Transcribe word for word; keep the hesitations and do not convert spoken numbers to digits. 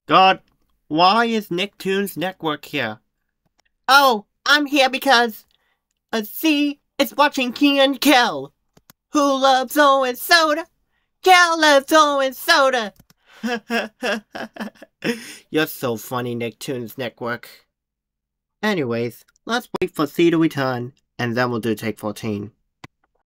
God, why is NickToons Network here? Oh, I'm here because, uh, see, it's watching Key and Kel. Who loves Owen Soda? Kel loves Owen Soda. You're so funny, NickToons Network. Anyways, let's wait for C to return, and then we'll do take fourteen.